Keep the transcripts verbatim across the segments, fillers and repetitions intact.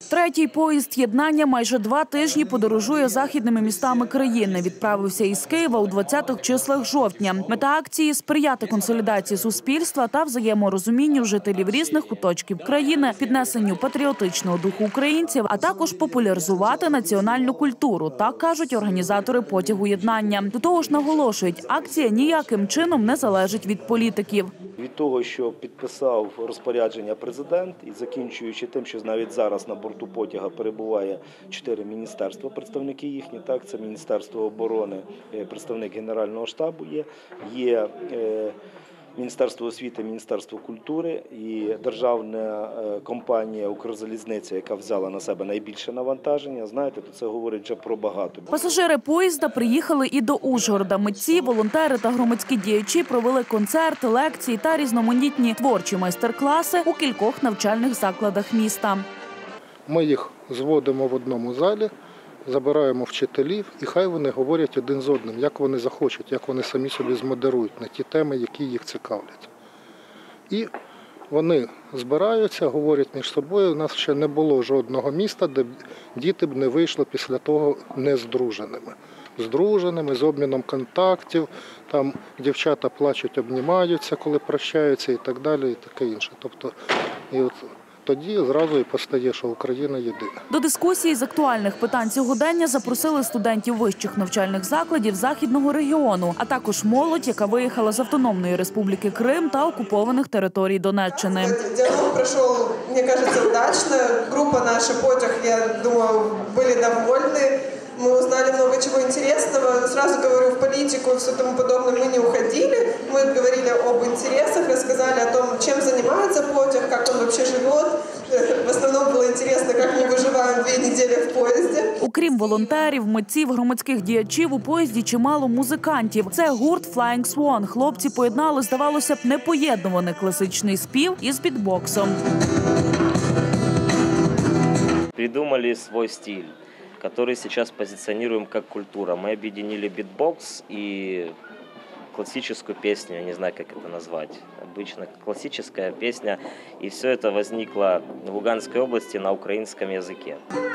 Третій поїзд єднання майже два тижні подорожує західними містами країни. Відправився із Києва у двадцятих числах жовтня. Мета акції – сприяти консолідації суспільства та взаєморозумінню жителів різних куточків країни, піднесенню патріотичного духу українців, а також популяризувати національну культуру, так кажуть організатори потягу єднання. До того ж наголошують, акція ніяким чином не залежить від політиків. Від того, що підписав розпорядження президент, і закінчуючи тим, що навіть зараз на борту потяга перебуває чотири міністерства, представники їхні, так, це Міністерство оборони, представник Генерального штабу є, є е, Міністерство освіти, Міністерство культури і державна компанія «Укрзалізниця», яка взяла на себе найбільше навантаження. Знаєте, то це говорить вже про багато. Пасажири поїзда приїхали і до Ужгорода. Митці, волонтери та громадські діячі провели концерти, лекції та різноманітні творчі майстер-класи у кількох навчальних закладах міста. Ми їх зводимо в одному залі, забираємо вчителів, і хай вони говорять один з одним, як вони захочуть, як вони самі собі змодерують на ті теми, які їх цікавлять. І вони збираються, говорять між собою. У нас ще не було жодного міста, де діти б не вийшли після того нездруженими. Здруженими, з обміном контактів, там дівчата плачуть, обнімаються, коли прощаються і так далі, і таке інше. Тобто, і от тоді зразу і постає, що Україна єдина. До дискусії з актуальних питань сьогодення запросили студентів вищих навчальних закладів Західного регіону, а також молодь, яка виїхала з Автономної Республіки Крим та окупованих територій Донеччини. Діалог пройшов, мені кажется, удачно. Група наша «Потяг», я думаю, були довольні. Мы узнали много чего интересного. Сразу говорю, в политику и все тому подобное мы не уходили. Мы говорили об интересах, рассказали о том, чем занимается потяг, как он вообще живет. В основном было интересно, как мы выживаем две недели в поїзді. Окрім волонтерів, митців, громадських діячів, у поїзді чимало музикантів. Це гурт Flying Swan. Хлопці поєднали, здавалося б, непоєднуваний класичний спів із бітбоксом. Придумали свой стиль, который сейчас позиционируем как культура. Мы объединили битбокс и классическую песню, я не знаю, как это назвать. Обычно классическая песня, и все это возникло в Луганской области на украинском языке.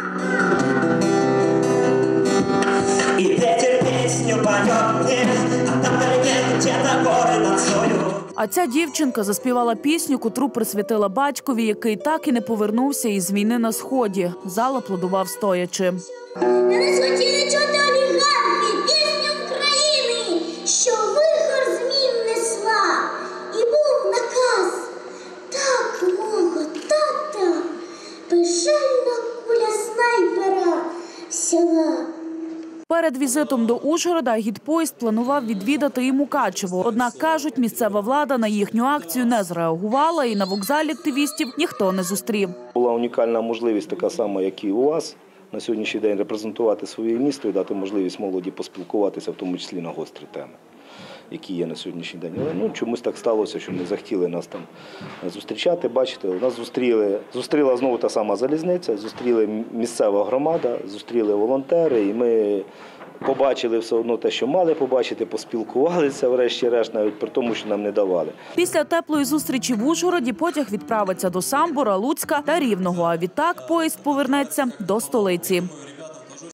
И ветер песню поет мне, а там далеко где-то горы над солью. А ця дівчинка заспівала пісню, котру присвятила батькові, який так і не повернувся із війни на Сході. Зал аплодував стоячи. Не схотіли чути олігархи пісню України, що вихор змін несла. І був наказ так мого тата, безжальна куля снайпера села. Перед візитом до Ужгорода гідпоїзд планував відвідати і Мукачево. Однак, кажуть, місцева влада на їхню акцію не зреагувала і на вокзалі активістів ніхто не зустрів. Була унікальна можливість, така сама, як і у вас, на сьогоднішній день репрезентувати своє місто і дати можливість молоді поспілкуватися, в тому числі на гострі теми, які є на сьогоднішній день. Але ну, чомусь так сталося, що не захотіли нас там зустрічати. Бачите, нас зустріли, зустріла знову та сама залізниця, зустріли місцева громада, зустріли волонтери, і ми побачили все одно те, що мали побачити, поспілкувалися врешті-решт, навіть при тому, що нам не давали. Після теплої зустрічі в Ужгороді потяг відправиться до Самбора, Луцька та Рівного, а відтак поїзд повернеться до столиці.